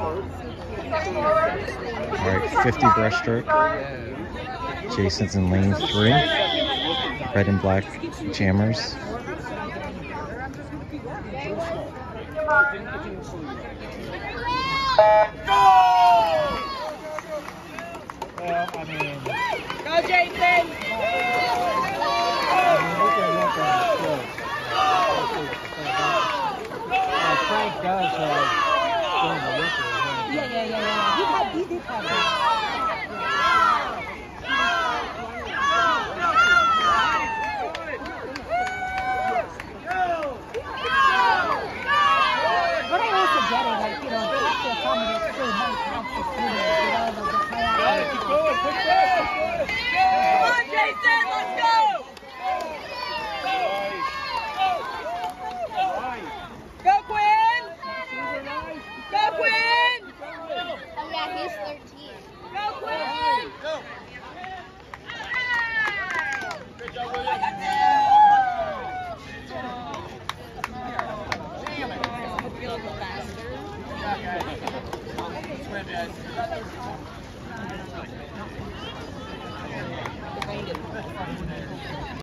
Alright, 50 breaststroke. Jason's in lane 3. Red and black jammers. Go, Jason! Frank does Yeah. He did have that. But I also get it, like, they have to accommodate so many types of students, the kayak. Keep going, quick break! Come on, Jason, let's go! Go, Quinn! Go, Quinn! Oh yeah, he's 13. Go, Quinn! Go! Good job, William. Swim, guys.